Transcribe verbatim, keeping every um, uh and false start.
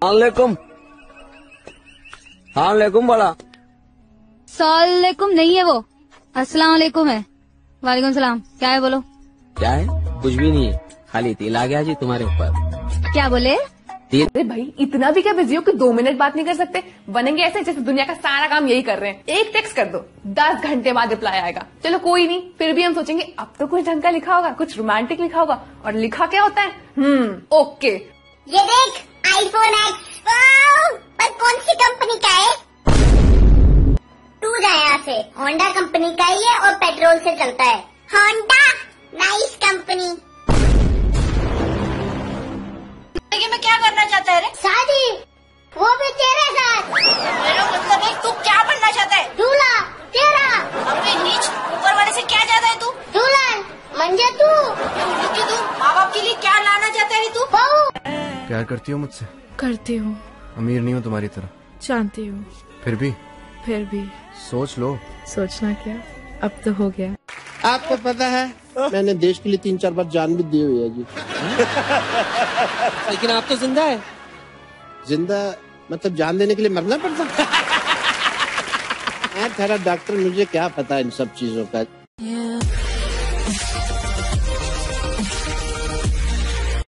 वालेकुम। हाँ वालेकुम बड़ा। सलाम नहीं है वो, अस्सलाम वालेकुम है। वालेकुम सलाम। क्या है बोलो? क्या है? कुछ भी नहीं है, खाली तिल आ गया जी तुम्हारे ऊपर। क्या बोले? अरे भाई इतना भी क्या बिजी हो कि दो मिनट बात नहीं कर सकते? बनेंगे ऐसे जैसे दुनिया का सारा काम यही कर रहे हैं। एक टेक्स्ट कर दो, दस घंटे बाद रिप्लाई आएगा। चलो कोई नहीं, फिर भी हम सोचेंगे अब तो कुछ ढंग का लिखा होगा, कुछ रोमांटिक लिखा होगा। और लिखा क्या होता है? Hmm okay. ये देख आईफोन एक्स, पर कौन सी कंपनी का है? तू जा यहाँ से, होंडा कंपनी का ही है और पेट्रोल से चलता है। Honda nice company. में क्या करना चाहता है रे? शादी, वो भी तेरे साथ। मेरा मतलब है तू क्या बनना चाहता है? दूल्हा तेरा। अपने नीच ऊपर वाले से क्या चाहता है तू? दुल्हन मंजे तू। तू माँ बाप के लिए क्या लाना चाहता है तू? बहू। प्यार करती हो मुझसे? करती हूँ। अमीर नहीं हूँ तुम्हारी तरह। जानती हूँ। फिर भी फिर भी सोच लो। सोचना क्या, अब तो हो गया। आपको पता है मैंने देश के लिए तीन चार बार जान भी दी हुई है जी। लेकिन आप तो जिंदा है। जिंदा मतलब जान देने के लिए मरना पड़ता है। ठहरा डॉक्टर, मुझे क्या पता इन सब चीजों का।